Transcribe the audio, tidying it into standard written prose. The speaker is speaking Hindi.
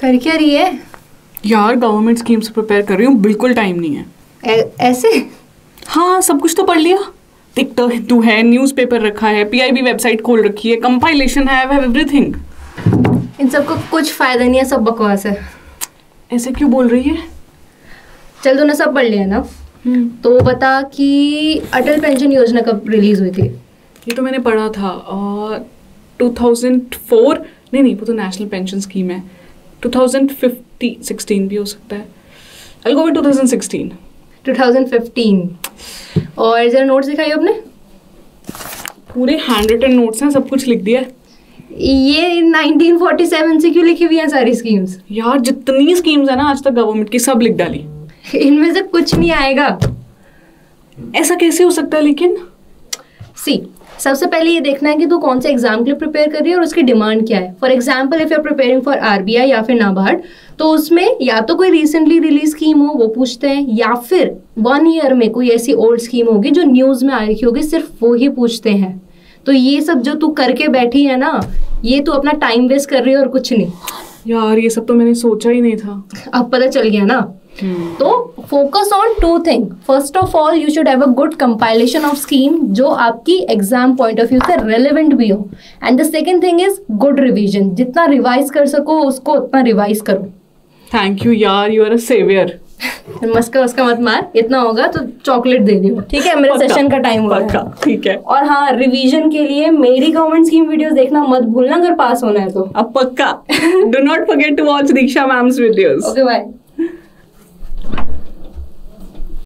कर क्या रही है यार? गवर्नमेंट स्कीम्स प्रिपेयर कर रही हूँ, बिल्कुल टाइम नहीं है। ऐसे? हाँ, सब कुछ तो पढ़ लिया। दिखता हिंदू है, न्यूज़पेपर रखा है, पीआईबी वेबसाइट खोल रखी है, कंपाइलेशन है, आई हैव एवरीथिंग। इन सबको कुछ फायदा नहीं है, सब बकवास है। ऐसे क्यों बोल रही है? चल तूने सब पढ़ लिया ना, तो बता कि अटल पेंशन योजना कब रिलीज हुई थी? ये तो मैंने पढ़ा था 2004। नहीं, वो तो नेशनल पेंशन स्कीम है। 2016 भी हो सकता है। I'll go with 2016। 2015। और जरा नोट्स दिखाइए अपने। पूरे हैंड रिटन नोट्स हैं, सब कुछ लिख दिया है। ये 1947 से क्यों लिखी हुई हैं सारी स्कीम्स? यार जितनी स्कीम्स है ना आज तक गवर्नमेंट की, सब लिख डाली। इनमें से कुछ नहीं आएगा। ऐसा कैसे हो सकता है लेकिन? सबसे पहले ये देखना है कि तू कौन से एग्जाम के लिए प्रिपेयर कर रही है और उसकी डिमांड क्या है। For example, if you are preparing for RBI या फिर नाबार्ड, तो उसमें या तो कोई रिसेंटली रिलीज स्कीम हो वो पूछते हैं, या फिर 1 ईयर में कोई ऐसी ओल्ड स्कीम होगी जो न्यूज में आ रखी होगी, सिर्फ वो ही पूछते हैं। तो ये सब जो तू करके बैठी है ना, ये तू अपना टाइम वेस्ट कर रही है और कुछ नहीं। यार ये सब तो मैंने सोचा ही नहीं था। अब पता चल गया ना। तो focus on 2 thing. First of all, you should have a good compilation of scheme जो आपकी एग्जाम पॉइंट ऑफ व्यू से रेलेवेंट भी हो। And the second thing is good revision. जितना रिवाइज कर सको उसको उतना रिवाइज करो। थैंक यू यार, यू आर अ सेवियर। मस्का उसका मत मार, इतना होगा तो चॉकलेट दे दियो, ठीक है? मेरे सेशन का टाइम हुआ है। ठीक है। और हाँ, रिवीजन के लिए मेरी गवर्नमेंट स्कीम वीडियोस देखना मत भूलना अगर पास होना है तो। अब पक्का। Do not forget to watch Diksha ma'am's videos. Okay, bye.